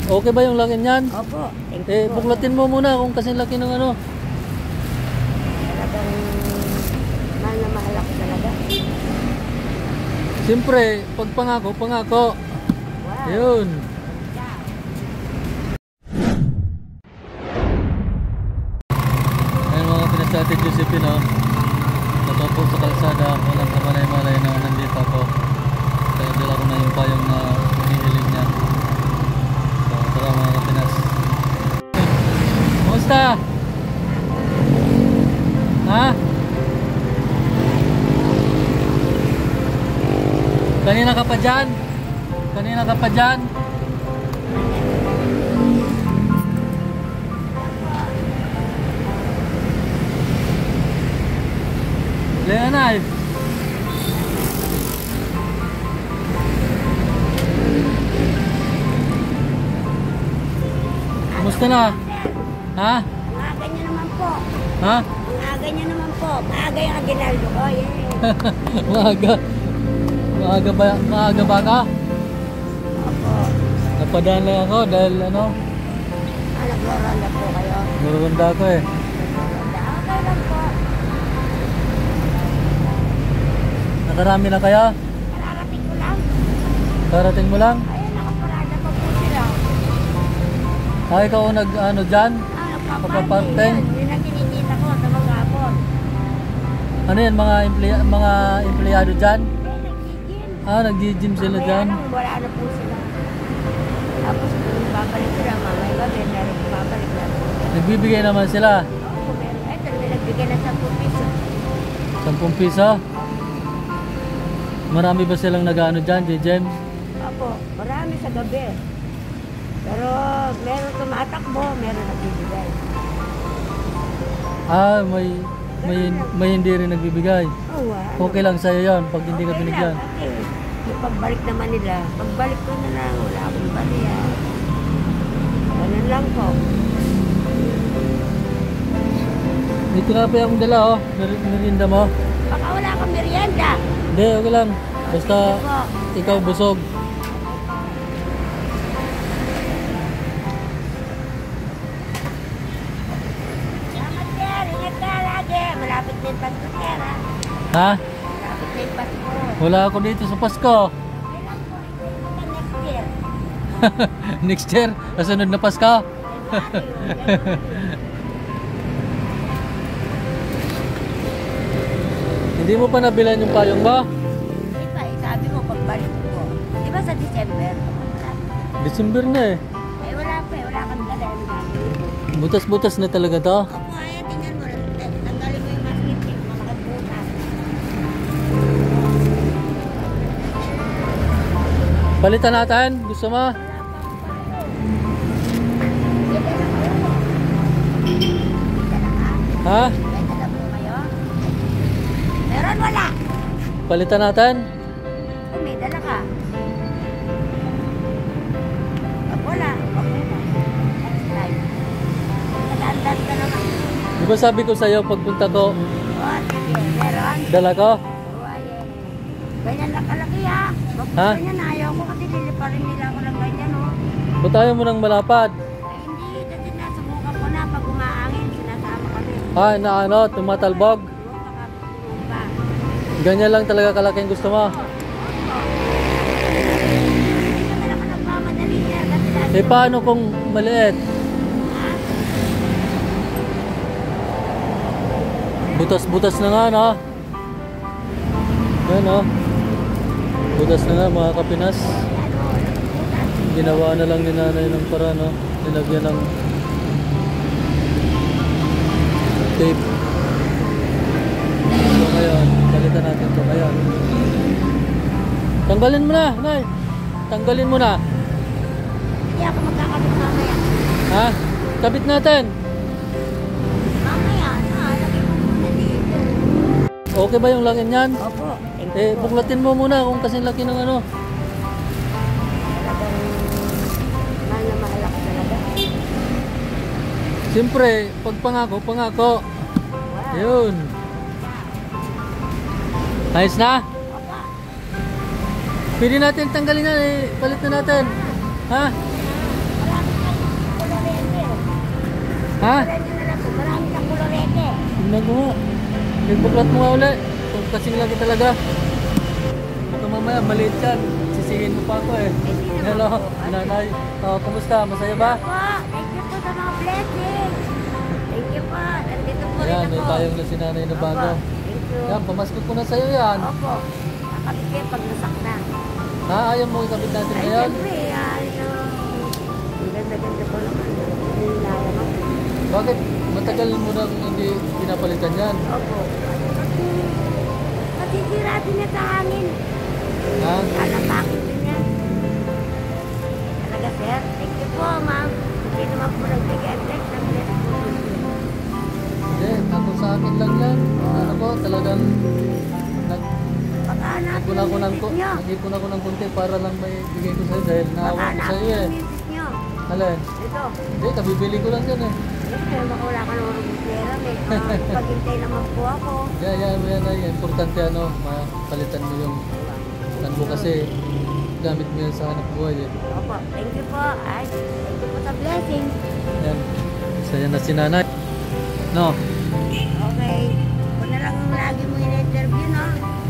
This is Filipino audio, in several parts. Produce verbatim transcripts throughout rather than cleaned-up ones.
Okay ba yung laki niyan? Opo. Eh, buklatin mo muna kung kasing laki ng ano. Talagang mahal na mahal ako talaga. Siyempre, pag pangako, pangako. Wow. Yun. Ayun mga pinasati Josephine, oh. Natapos sa kalsada, walang kamalay-malay na nandito ako. Kaya dala ko na yung payong na hinihiling niya. So, tara mga kapinas. Kumusta? Ha? Kanina ka pa dyan? Kanina ka pa dyan? Leonard! Kumusta na? Ha? Maaga niyo naman po. Ha? Maaga niyo naman po. Maaga yung aginaldo ko. Yeah. Maaga. Maaga ba? Maaga ba ka? Opo. Napadaan lang ako dahil ano? Ah, naglaronda po kayo. Narurunda ako eh. Naglaronda. Okay lang po. Nakarami na kaya? Kararating ko lang. Karating mo lang? Ayun, nakaparada pa po sila. Ah, ikaw ang nag ano dyan? Ah, nagpaparty. Nagpaparty? Yan. Yun ang kinikita ko sa mga hapon. Ano yan? Mga, empley mga empleyado dyan? Eh, nag-gym. Ah, nag-gym sila Mamaya dyan? lang, wala na po sila. Tapos kung babalik sila, mamaya ba, meron babalik na. Nagbibigay naman sila? Oo, meron. Ito, may nagbigay na sa piso. Sampung piso? Marami ba silang nag-ano dyan, J-Gem? Opo, marami sa gabi. Pero meron tumatakbo, meron nagbibigay. Ah, may, may, may hindi rin nagbibigay. Oh, ano? Okay lang sa'yo yun pag hindi ka Okay binigyan. lang, kasi yung pagbalik naman nila, pagbalik ko na lang, wala akong bariya. Ganun lang po. May tinapay akong dala, oh. Mer- merienda mo. Baka wala kang merienda. Hindi, okay lang. Basta Sige po. ikaw busog. Salamat, sir. Ingat ka lagi. Malapit na yung Pasko, sir, ha? Ha? Malapit na yung Pasko. Wala ako dito sa Pasko. Okay lang po. Ito ka next year. Next year, kasunod na Pasko. Hindi mo pa nabilan yung payong ba? Di ba, eh, sabi mo pagbalik ko. Di ba sa December? December na eh. Eh, wala pa eh. Wala kang dala. Butas-butas na talaga to. Opo, ayan, tingnan mo. Tanggalin mo yung maskit tip. Makakagbutas. Palitan natin. Gusto mo? Ha? May dala po kayo? Meron, wala. Palitan natin? Kung may dala ka. Pag wala, okay na. Next time. Nag-andan ka naman. Di ba sabi ko sa'yo pagpunta ko, O, sige. Meron? dala ko? O, ayan. Ganyan lang kalaki, ha? Huwag mo Ha? ganyan, ayaw ko kasi liliparin nila ako ng ganyan, o. Ba't ayaw mo nang malapad? Ay, hindi. Kasi nasubukan ko na pag umahangin, sinasama kami. Ah, na ano, tumatalbog? Huwag makapagulong pa. Ganyan lang talaga kalaking gusto mo? Hindi naman ako nagmamadali niya kasi lagi Eh paano kung maliit? Butas-butas na nga, no? Yan, no? Butas na nga, mga kapinas. Ginawa na lang ni nanay ng para, no? Nilagyan ng tape. So ngayon, palitan natin ito. Ngayon, tanggalin mo na, nay. Tanggalin mo na. Hindi ako magkakabit mamaya. Ha? Kabit natin. Mamaya, na, lagay mo muna dito. Okay ba yung laki niyan? Opo. Eh, buklatin mo muna kung kasing laki ng ano. Talagang mahal na mahal ako talaga. Siyempre, pag pangako, pangako. Wow. Yun. Ayos na? Opo. Pwede natin tanggalin na eh. Palit na natin. Ha? Marami Ha? Wala nyo na lang po. Marami kang kulorete. Tingnan ko nga. Ibuklat mo nga ulit. Kung kasing lagi talaga. Baka mamaya maliit yan. Sisihin mo pa ako eh. Hindi naman Hello, po. nanay. Oh, kumusta? Masaya ba? Po, thank you po sa mga blessings. Thank you po. Nandito po rin Ayan, ako. may payong na si nanay na bago. Opo, thank you. Yan, pamasko ko na sa'yo yan. Opo. Nakapit kayo pag nasak na. Ha, ayaw mo ikabit natin Ay, ngayon? siyempre, ano, ang ganda-ganda po naman. Hinaya mo. Bakit matagal mo nang hindi pinapalitan yan? Opo. Kasi, masisira din na sa hangin. Ha? Lalapakin din yan. Talaga, sir. Thank you po, ma'am. Hindi naman po nagbigay. Bless na bless po. Hindi, ako sa akin lang yan. Ano ko, talagang nag Baka hanapin Nag-ipon ako yung ng, misis ko- nyo. nag-ipon ako ng konti para lang may bigay ko sa'yo dahil Baka naawa ko sa'yo hanapin eh. yung misis nyo. Alin? Ito. Hindi, kabibili ko lang yan eh. Siyempre, baka wala ka naman ng pera. May uh, paghintay naman po ako. Yan, yan, yan, yan. Importante ano, mapalitan mo yung tan mo kasi gamit mo yan sa hanap buhay eh. Opo. Thank you po. Ay, thank you po sa blessing. Yan. Saya na si nanay. No? Okay. Kung na lang lagi mo in-interview, no?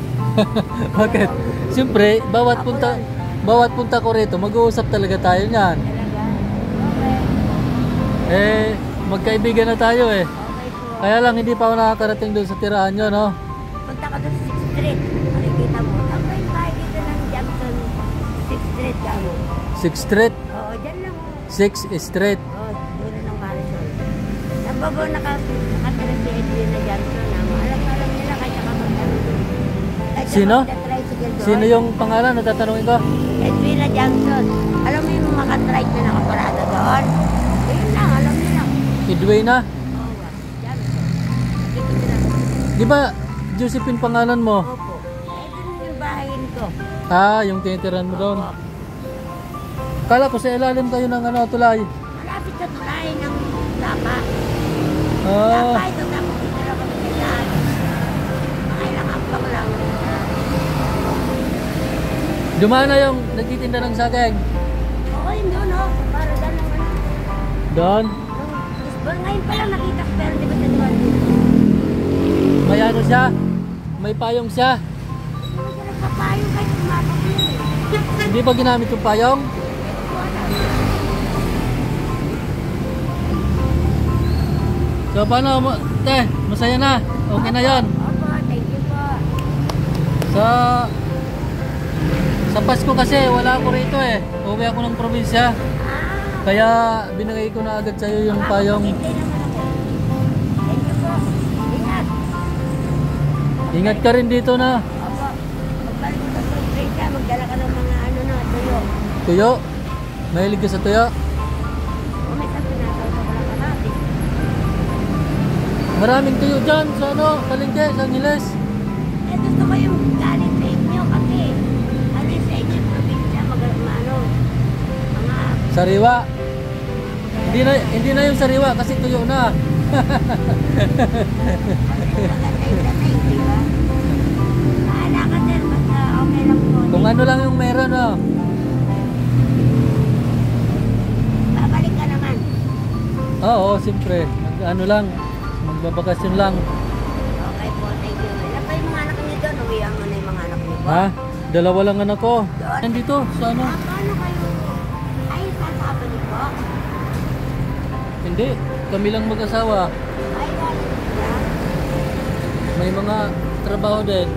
Bakit? Siyempre, bawat punta, bawat punta ko rito, mag-uusap talaga tayo niyan. Talaga? Okay. Eh, magkaibigan na tayo eh. Okay po. Kaya lang, hindi pa ako nakakarating doon sa tirahan nyo, no? Punta ka doon sa sixth Street. Makikita mo. Ako yung bahay dito ng Jackson sixth Street. Ano? sixth Street, Oo, dyan lang. oh. sixth Street. Oo, dulo ng Marisol. Nababaw naka, nakatira si Edwina Johnson. Ano? Alam na alam nila kaya kapag-ano doon. Kahit Sino? kapag-tricycle doon. Sino yung pangalan na tatanungin ko? Edwina Johnson. Alam mo yung mga trike na nakaparada doon? Ayun lang, alam nila. Edwina? Oo, Johnson. Dito sila. Di ba Josephine pangalan mo? Opo. Eh, doon yung bahayin ko. Ah, yung tinitiran mo doon. Opo. Kala ko sa ilalim kayo ng ano, tulay. Malapit sa tulay ng Tapa. Ah, Tapa ito, tapos dito lang kami sa daan. Mga ilang ampang lang. dumaan na yung nagtitinda ng saging. Oo, yun doon, oh. Para dyan lang, ano. Doon, Nung baseball, ngayon pa lang nakita ko, pero di ba sa duwan? may ano siya, may payong siya. Ano siya nagpapayong kahit sumapag yun, eh. Hindi ba ginamit yung payong? Wala. So paano mo, te, masaya na, okay na yon. Opo, thank you po. Sa sa Pasko kasi wala ako rito eh. Uwi ako ng probinsya. Ah, Kaya binigay ko na agad sa'yo yung payong. makakapagintay naman ako. Thank you po. Ingat. Ingat ka rin dito na. Opo. Pagbalik mo sa surprise ka, magdala ka ng mga ano na, tuyo. Tuyo. Mahilig ka sa tuyo. O may sabi na, ito wala ka natin. Maraming tuyo dyan sa ano, Palengke, sa Angeles. Eh, gusto ko yung galing sa inyo kasi ano yung sa inyo yung probinsya, mag ano, mga Sariwa. Hindi na hindi na yung sariwa kasi tuyo na. maganda yung dating, di ba? Bahala ka din, basta okay lang po. Kung ano lang yung meron, oh. Babalik ka naman. Oo, siyempre. Mag, ano lang, magbabakasyon lang. Okay po, thank you. Ilan pa yung mga anak niyo doon? Uwihan mo na yung mga anak niyo po. Ha? Dalawa lang anak ko. Nandito, sa ano? Ah, paano kayo? Ay, sasama niyo po? Hindi, kami lang mag-asawa. Ay, galing sila. May mga trabaho din.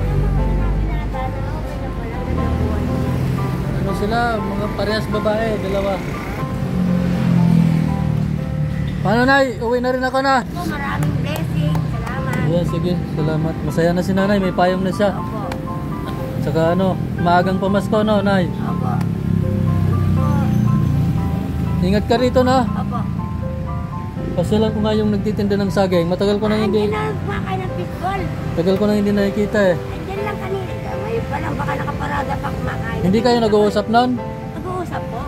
Ano sila, mga parehas babae, dalawa. Paano na? Uwi na rin ako na. Opo, maraming blessing. Salamat. Yeah, sige, salamat. Masaya na si nanay, may payong na siya. Opo. Tsaka ano, maagang pamasko, no, nay? Opo. Opo. Ingat ka rito, no? Opo. Pasyalan ko nga yung nagtitinda ng saging. Matagal ko na hindi, Andiyan na kumakain ng fishball. tagal ko na hindi nakikita eh. Andiyan lang kanina. Ngayon pa lang baka nakaparada pa kumakain. Hindi kayo nag-uusap noon? Nag-uusap po.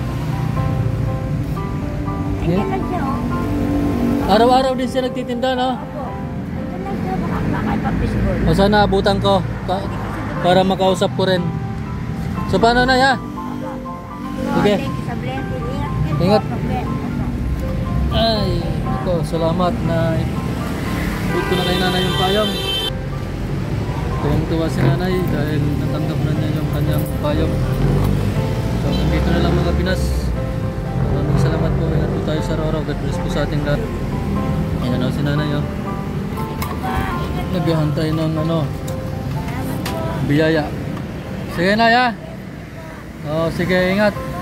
Yeah. Andiyan lang siya, oh. Araw-araw din siya nagtitinda, no? Opo. Andiyan lang siya baka kumakain pa fishball. O sana abutan ko ka- para makausap ko rin. So paano na ya? Opo. Sige. Thank you sa blessing. Ingat. Ingat. Opo. Opo. Ay. Ito, salamat na ikot ko na kay nanay yung payong. Tuwang-tuwa si nanay dahil natanggap na niya yung kanyang payong. So, nandito na lang mga Pinas. Maraming salamat po. Ingat po tayo sa araw-araw. God bless po sa ating lahat. Ayan na si nanay, oh. Naghahantay ng ano, biyaya. Sige na, ya. Oh, sige, ingat.